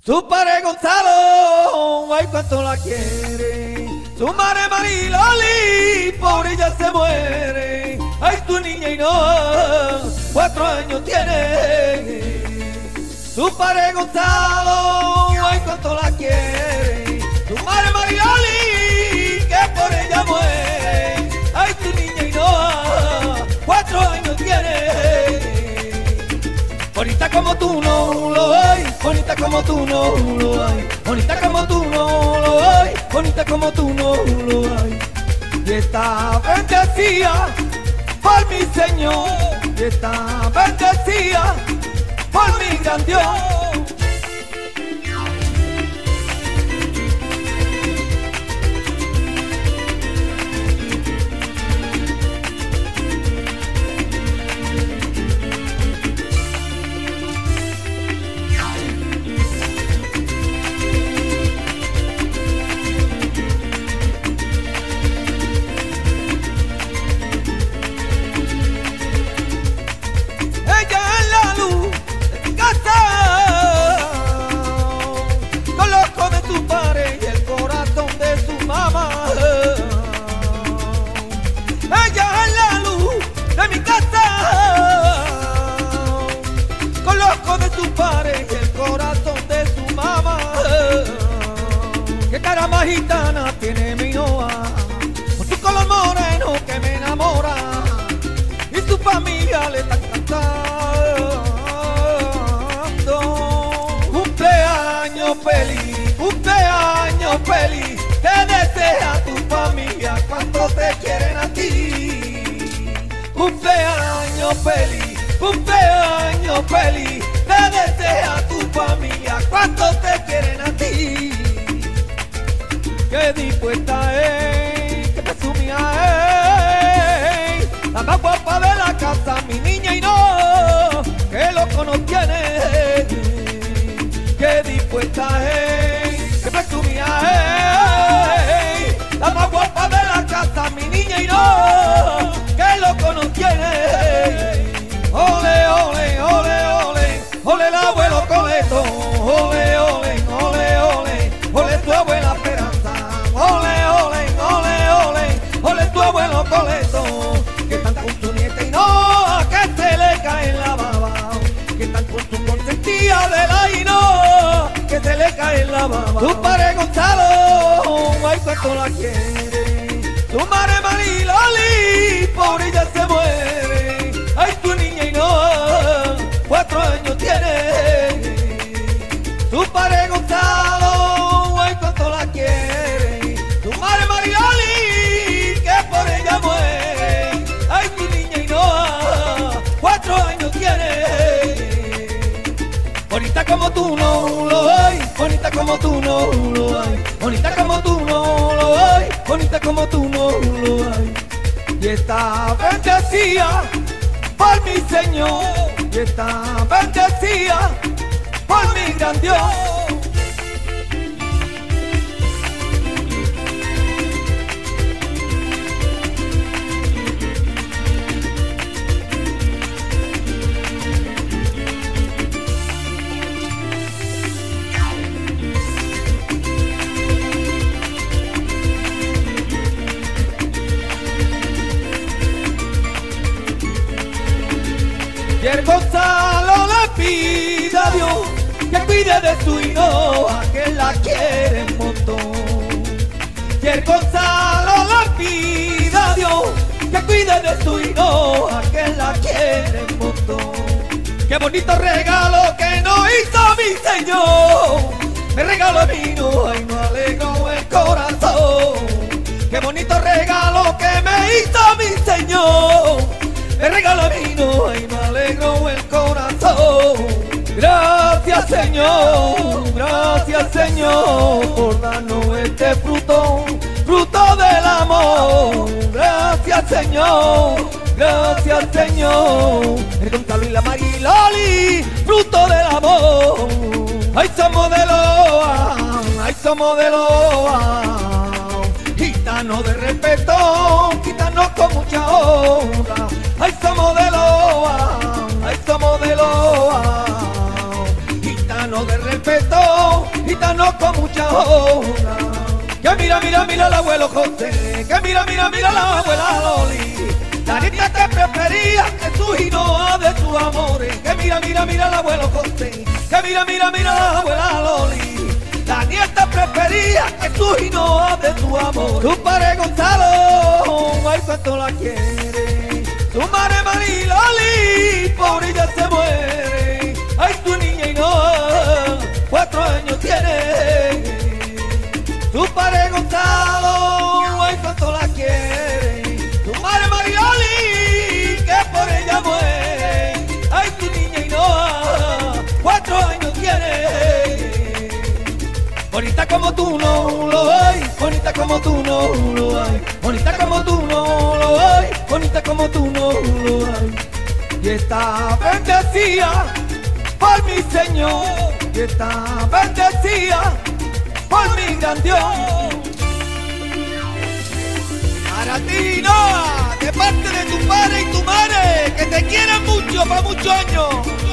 Su padre Gonzalo, ay cuánto la quiere. Su madre Mariloli, pobre ya se muere. Ay tu niña Ainhoa, 4 años tiene. Su padre Gonzalo, ay cuánto la quiere. Su madre Mariloli, que por ella muere. Ay tu niña Ainhoa, 4 años tiene. Bonita como tú no lo hay, bonita como tú no lo hay, bonita como tú no lo hay, bonita como tú no lo hay. Y está bendecida por mi Señor, y está bendecida por mi gran Dios. Gitana tiene mi Ainhoa, con su color moreno que me enamora, y su familia le está cantando. Cumpleaños feliz, te desea tu familia, cuánto te quieren a ti. Cumpleaños feliz, te desea tu familia, cuánto te quieren a ti. Que dispuesta es, que presumía es, la más guapa de la casa, mi niña Ainhoa, que loco no tiene. Que dispuesta es, que presumía es, la más guapa de la casa, mi niña Ainhoa, que loco no tiene. Ole, ole, ole, ole, ole el abuelo Coleto, ole, ole, ole, ole, ole tu abuela Esperanza. Ole, ole, ole, ole, ole tu abuelo Coleto, que están con su nieta Ainhoa, que se le cae la baba, que están con su consentida de la Ainhoa, que se le cae la baba. Tu padre Gonzalo, ay cuánto la quiere. Tu madre Mariloli, pobre ella se muere. Ay tu niña Ainhoa, 4 años tiene. Tu padre Gonzalo, ay cuánto la quiere. Tu madre Mariloli, que por ella muere. Ay tu niña Ainhoa, 4 años tiene. Bonita como tú no lo hay, bonita como tú no lo hay, bonita como tú no lo hay, bonita como tú no lo hay. Y está bendecida por mi Señor, y está bendecida por mi gran Dios. Y el Gonzalo le pide a Dios que cuide de su Ainhoa, que la quiere un montón. Y el Gonzalo le pide a Dios que cuide de su Ainhoa, que la quiere un montón. Qué bonito regalo que nos hizo mi Señor, me regaló a mi Ainhoa y me alegró el corazón. Qué bonito regalo que me hizo mi Señor, me regaló a mi Ainhoa y me alegró el corazón. Gracias Señor, por darnos este fruto, fruto del amor. Gracias Señor, el Gonzalo y la Mariloli, fruto del amor. Ay somos de Loa, ay somos de Loa, gitanos de respeto, gitanos con mucha honra. Ay somos de Loa, ay somos de Loa, gitanos de respeto, gitano con mucha obra. Que mira, mira, mira el abuelo José, que mira, mira, mira la abuela Loli. La niña te prefería que tu hinoa de tus amores. Que mira, mira, mira el abuelo José, que mira, mira, mira la abuela Loli. La nieta prefería que tu hinoa de tu amor. Tu padre Gonzalo, ay cuánto la quiere. Tu madre Mariloli, por ella se muere. Ay tu niña hinoa, 4 años tiene. Tu padre Gonzalo, ay cuánto la quiere. Tu madre Mariloli, que por ella muere. Ay tu niña hinoa, 4 años tiene. Bonita como tú no lo hay, bonita como tú no lo hay, bonita como tú no lo hay, bonita como tú no lo hay. Y está bendecida por mi Señor, y está bendecida por mi gran Dios. Para ti, Noa, de parte de tu padre y tu madre, que te quieren mucho para muchos años.